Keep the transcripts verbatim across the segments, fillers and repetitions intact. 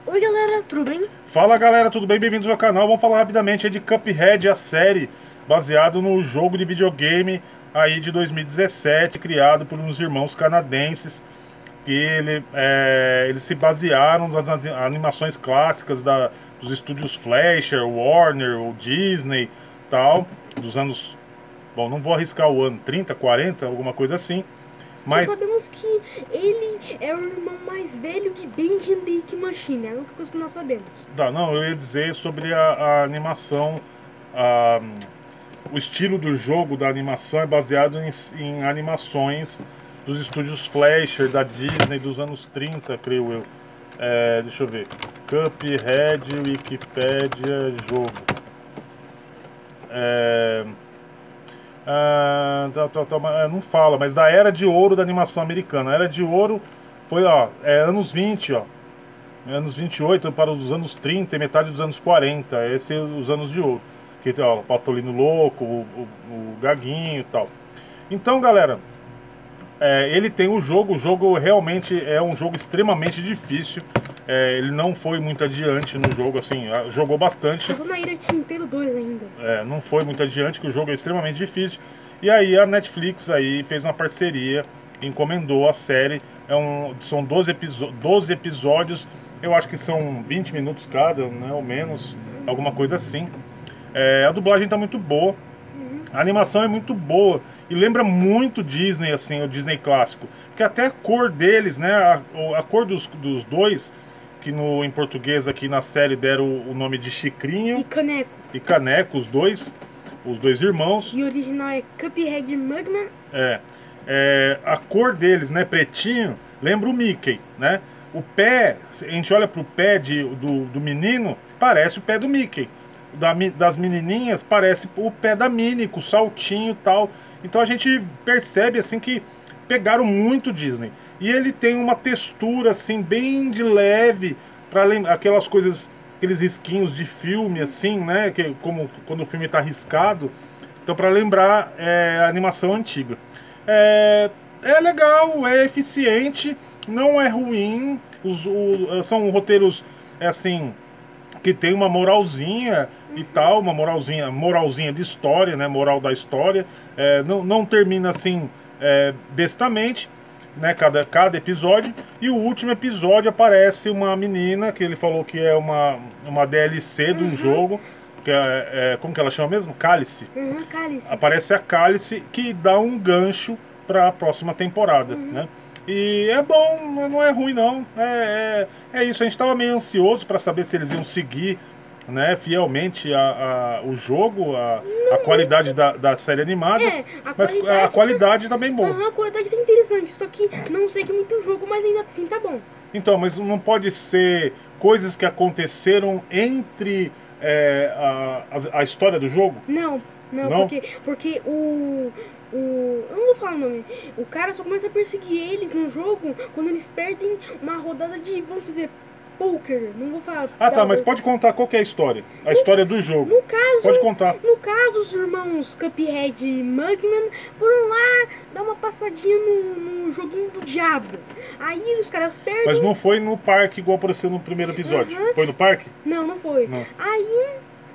Oi galera, tudo bem? Fala galera, tudo bem? Bem-vindos ao canal. Vamos falar rapidamente aí de Cuphead, a série baseado no jogo de videogame aí de dois mil e dezessete, criado por uns irmãos canadenses, que ele, é, eles se basearam nas animações clássicas da, dos estúdios Fleischer, Warner, ou Disney, tal, dos anos, bom, não vou arriscar o ano, trinta, quarenta, alguma coisa assim, Só mas sabemos que ele é o irmão mais velho de Benjamin the Ink Machine, é a única coisa que nós sabemos. tá, não, eu ia dizer sobre a, a animação, a, o estilo do jogo, da animação, é baseado em, em animações dos estúdios Fleischer, da Disney, dos anos trinta, creio eu. É, deixa eu ver. Cuphead, Wikipedia, jogo. É, ah, tá, tá, tá, mas, é, não fala, mas da Era de Ouro da animação americana. A Era de Ouro foi, ó, é, anos vinte, ó. Anos vinte e oito para os anos trinta e metade dos anos quarenta. Esses são os anos de ouro. Que tem, ó, o Patolino Louco, o, o, o Gaguinho e tal. Então, galera, é, ele tem o jogo. O jogo realmente é um jogo extremamente difícil. É, ele não foi muito adiante no jogo, assim, jogou bastante. Eu tô na Ira Quinteiro dois ainda. É, não foi muito adiante, que o jogo é extremamente difícil. E aí a Netflix aí fez uma parceria, encomendou a série. É um, são doze, doze episódios, eu acho que são vinte minutos cada, né, ou menos, alguma coisa assim. É, a dublagem tá muito boa, Uhum. a animação é muito boa e lembra muito Disney, assim, o Disney clássico. Que até a cor deles, né, a, a cor dos, dos dois, que no, em português aqui na série deram o, o nome de E Chicrinho Caneco. e Caneco, os dois, os dois irmãos. E o original é Cuphead Mugman. É, é, a cor deles, né, pretinho, lembra o Mickey, né? O pé, a gente olha pro pé de, do, do menino, parece o pé do Mickey. Da, das menininhas, parece o pé da Minnie, com saltinho e tal. Então a gente percebe, assim, que pegaram muito Disney. E ele tem uma textura, assim, bem de leve, para aquelas coisas, aqueles risquinhos de filme, assim, né? Que, como quando o filme tá riscado. Então, para lembrar, é a animação antiga. É, é legal, é eficiente, não é ruim. Os, o, são roteiros, é assim, que tem uma moralzinha e tal, uma moralzinha, moralzinha de história, né? Moral da história. É, não, não termina assim, é, bestamente, né? Cada, cada episódio. E o último episódio aparece uma menina que ele falou que é uma, uma D L C de um Uhum. jogo. Que é, é, como que ela chama mesmo? Cálice. Uhum, Cálice. Aparece a Cálice, que dá um gancho para a próxima temporada, Uhum. né? E é bom, não é ruim não. É, é, é isso, a gente estava meio ansioso para saber se eles iam seguir, né, fielmente a, a, o jogo, a, a Não qualidade muito. da, da série animada, É, a mas a qualidade. qualidade tá bem boa. Uhum, a qualidade tá interessante, só que não segue muito o jogo, mas ainda assim tá bom. Então, mas não pode ser coisas que aconteceram entre é, a, a, a história do jogo? Não, não, Não? porque, porque o, o. Eu não vou falar o nome. O cara só começa a perseguir eles no jogo quando eles perdem uma rodada de, vamos dizer, poker. Não vou falar. Ah, tá, Da, mas pode contar qual que é a história. A no, história do jogo. no caso, Pode contar. no caso, os irmãos Cuphead e Mugman foram lá dar uma passadinha no, no joguinho do diabo. Aí os caras perdem. Mas não foi no parque igual apareceu no primeiro episódio. Uhum. Foi no parque? Não, não foi. Não. Aí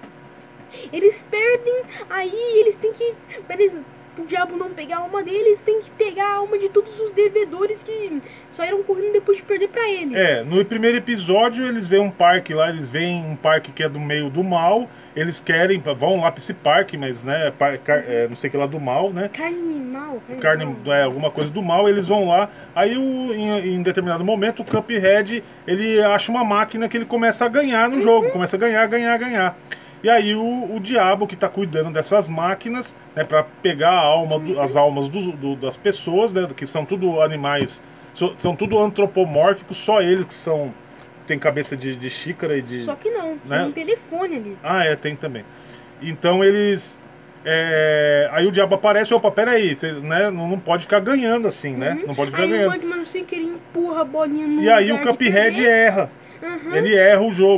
eles perdem, aí eles têm que. Beleza, o diabo não pegar a alma deles, tem que pegar a alma de todos os devedores que saíram correndo depois de perder pra ele. É, no primeiro episódio eles veem um parque lá, eles veem um parque que é do meio do mal, eles querem, vão lá pra esse parque, mas né, par, car, é, não sei o que lá do mal, né? Carne mal, carne, Carne, mal. é, alguma coisa do mal, eles vão lá, aí o, em, em determinado momento o Cuphead, ele acha uma máquina que ele começa a ganhar no jogo, começa a ganhar, ganhar, ganhar. E aí o, o diabo que está cuidando dessas máquinas, né, para pegar a alma do, as almas do, do, das pessoas, né, que são tudo animais, so, são tudo antropomórficos, só eles que são tem cabeça de, de xícara e de... Só que não, né? tem um telefone ali. Ah, é, tem também. Então eles... É, aí o diabo aparece, opa, peraí, você, né, não, não pode ficar ganhando assim, né? Uhum. Não pode ficar Aí ganhando. o Mugman sem querer empurra a bolinha no E aí o lugar de Cuphead perder. erra. Uhum. Ele erra o jogo.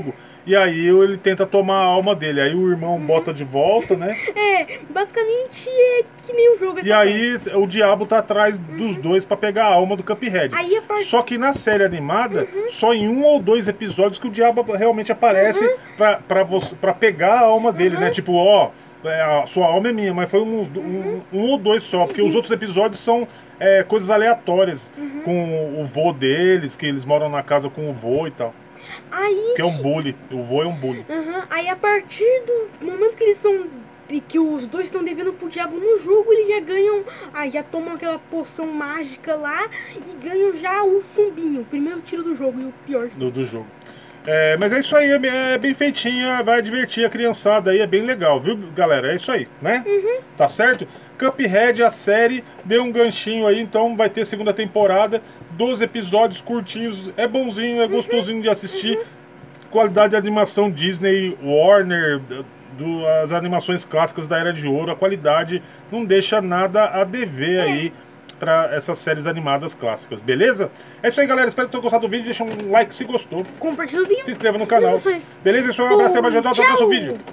e aí ele tenta tomar a alma dele. Aí o irmão bota de volta, né? É, basicamente é que nem o jogo. E aí o diabo tá atrás dos dois pra pegar a alma do Cuphead. Aí a part... Só que na série animada, só em um ou dois episódios que o diabo realmente aparece pra, pra, você, pra pegar a alma dele, né? Tipo, ó, é, a sua alma é minha, mas foi um, um, um ou dois só, porque os outros episódios são é, coisas aleatórias, com o vô deles, que eles moram na casa com o vô e tal. Aí... Que é um bully, o vô é um bully. Uhum. Aí a partir do momento que eles são... E que os dois estão devendo pro diabo no jogo, eles já ganham... Ah, já tomam aquela poção mágica lá e ganham já o chumbinho. O primeiro tiro do jogo e o pior do, do jogo. É, mas é isso aí, é bem feitinha, vai divertir a criançada aí, é bem legal, viu, galera? É isso aí, né? Uhum. Tá certo? Cuphead, a série, deu um ganchinho aí, então vai ter segunda temporada, doze episódios curtinhos, é bonzinho, é gostosinho uhum. de assistir. Uhum. Qualidade de animação Disney, Warner, do, as animações clássicas da Era de Ouro, a qualidade não deixa nada a dever é. aí para essas séries animadas clássicas, beleza? É isso aí, galera. Espero que tenham gostado do vídeo. Deixa um like se gostou. Compartilha o vídeo. Se inscreva no canal. Beleza? Isso é um abraço e até o próximo vídeo.